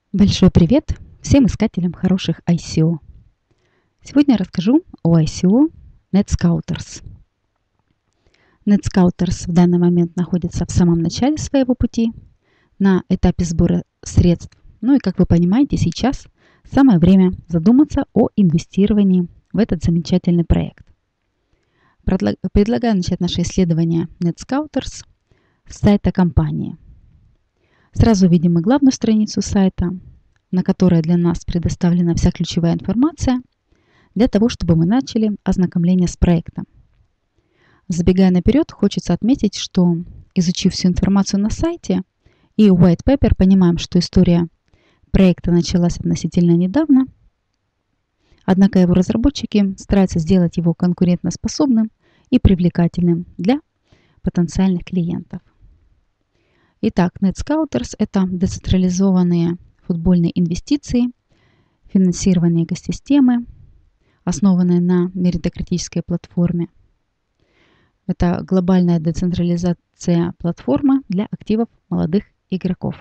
Большой привет всем искателям хороших ICO. Сегодня я расскажу о ICO NetScouters. NetScouters в данный момент находится в самом начале своего пути, на этапе сбора средств. Ну и, как вы понимаете, сейчас самое время задуматься о инвестировании в этот замечательный проект. Предлагаю начать наше исследование NetScouters с сайта компании. Сразу видим мы главную страницу сайта, на которой для нас предоставлена вся ключевая информация для того, чтобы мы начали ознакомление с проектом. Забегая наперед, хочется отметить, что, изучив всю информацию на сайте и white paper, понимаем, что история проекта началась относительно недавно, однако его разработчики стараются сделать его конкурентоспособным и привлекательным для потенциальных клиентов. Итак, NetScouters – это децентрализованные футбольные инвестиции, финансирование экосистемы, основанные на меритократической платформе. Это глобальная децентрализация платформы для активов молодых игроков.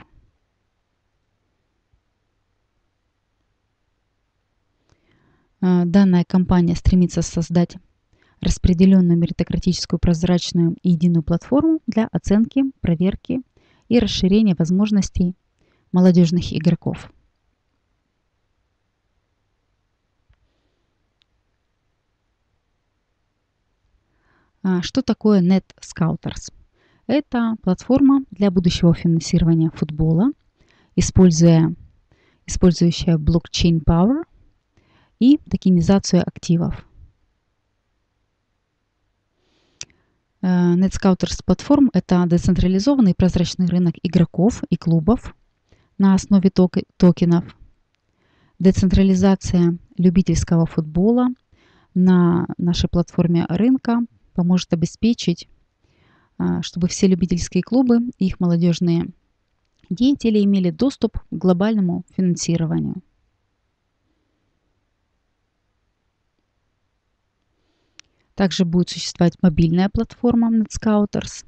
Данная компания стремится создать распределенную меритократическую, прозрачную и единую платформу для оценки, проверки и расширения возможностей молодежных игроков. Что такое NetScouters? Это платформа для будущего финансирования футбола, использующая блокчейн Power и токенизацию активов. NetScouters платформ – это децентрализованный прозрачный рынок игроков и клубов на основе токенов. Децентрализация любительского футбола на нашей платформе рынка поможет обеспечить, чтобы все любительские клубы и их молодежные деятели имели доступ к глобальному финансированию. Также будет существовать мобильная платформа NetScouters.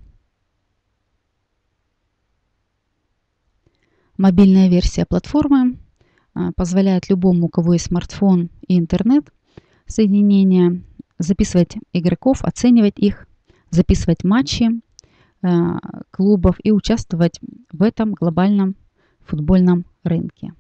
Мобильная версия платформы позволяет любому, у кого есть смартфон и интернет, соединение, записывать игроков, оценивать их, записывать матчи клубов и участвовать в этом глобальном футбольном рынке.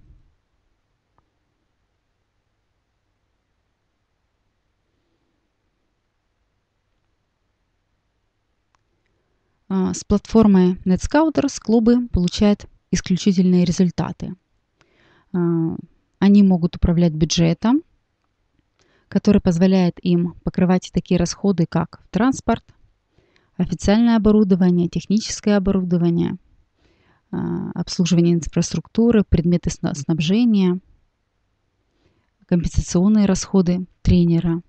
С платформой NetScouters клубы получают исключительные результаты. Они могут управлять бюджетом, который позволяет им покрывать такие расходы, как транспорт, официальное оборудование, техническое оборудование, обслуживание инфраструктуры, предметы снабжения, компенсационные расходы тренера.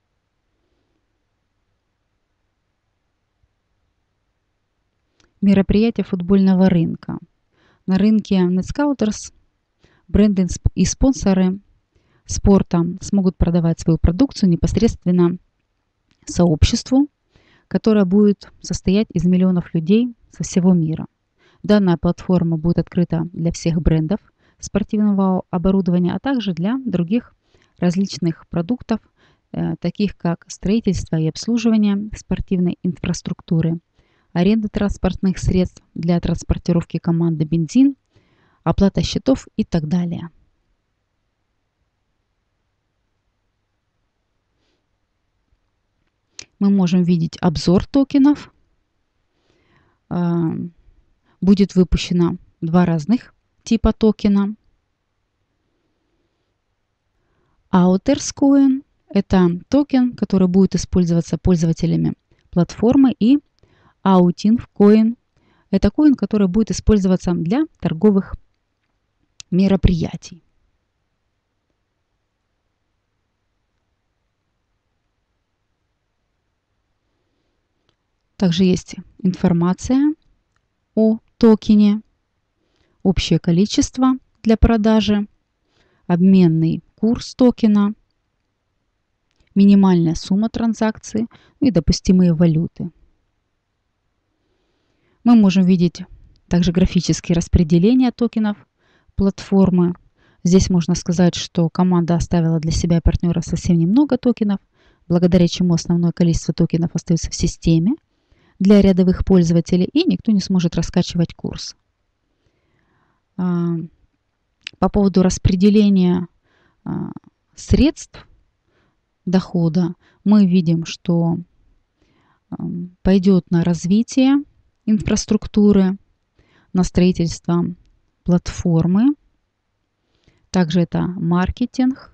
Мероприятия футбольного рынка. На рынке NetScouters бренды и спонсоры спорта смогут продавать свою продукцию непосредственно сообществу, которое будет состоять из миллионов людей со всего мира. Данная платформа будет открыта для всех брендов спортивного оборудования, а также для других различных продуктов, таких как строительство и обслуживание спортивной инфраструктуры, аренда транспортных средств для транспортировки команды, бензин, оплата счетов и так далее. Мы можем видеть обзор токенов. Будет выпущено два разных типа токена. Outers Coin – это токен, который будет использоваться пользователями платформы, и Outing Coin – это коин, который будет использоваться для торговых мероприятий. Также есть информация о токене, общее количество для продажи, обменный курс токена, минимальная сумма транзакции и допустимые валюты. Мы можем видеть также графические распределения токенов платформы. Здесь можно сказать, что команда оставила для себя и партнера совсем немного токенов, благодаря чему основное количество токенов остается в системе для рядовых пользователей, и никто не сможет раскачивать курс. По поводу распределения средств дохода мы видим, что пойдет на развитие инфраструктуры, на строительство платформы. Также это маркетинг,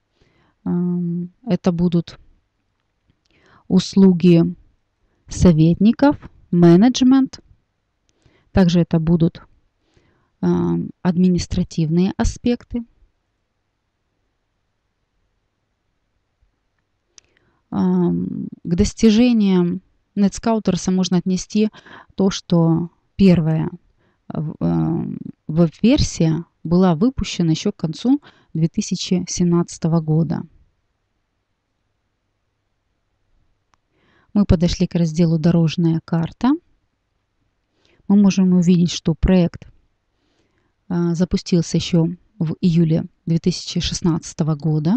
это будут услуги советников, менеджмент. Также это будут административные аспекты. К достижениям NetScouters'а можно отнести то, что первая веб-версия была выпущена еще к концу 2017 года. Мы подошли к разделу «Дорожная карта». Мы можем увидеть, что проект запустился еще в июле 2016 года.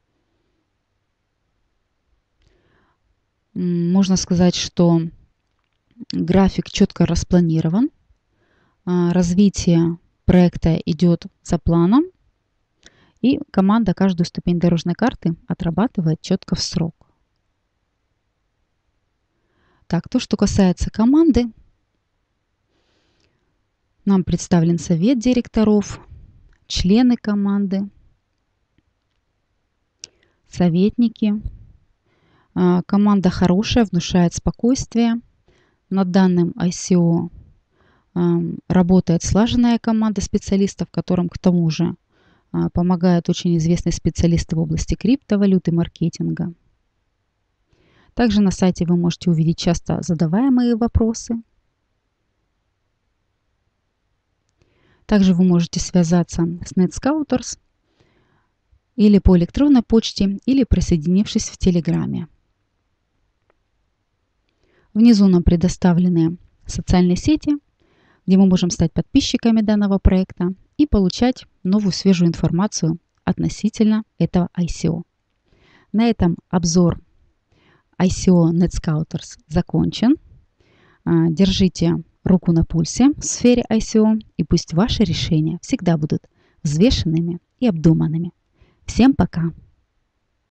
Можно сказать, что график четко распланирован. Развитие проекта идет за планом. И команда каждую ступень дорожной карты отрабатывает четко в срок. Так, то, что касается команды. Нам представлен совет директоров, члены команды, советники. Команда хорошая, внушает спокойствие. Над данным ICO работает слаженная команда специалистов, которым к тому же помогают очень известные специалисты в области криптовалют и маркетинга. Также на сайте вы можете увидеть часто задаваемые вопросы. Также вы можете связаться с NetScouters или по электронной почте, или присоединившись в Телеграме. Внизу нам предоставлены социальные сети, где мы можем стать подписчиками данного проекта и получать новую свежую информацию относительно этого ICO. На этом обзор ICO NetScouters закончен. Держите руку на пульсе в сфере ICO, и пусть ваши решения всегда будут взвешенными и обдуманными. Всем пока!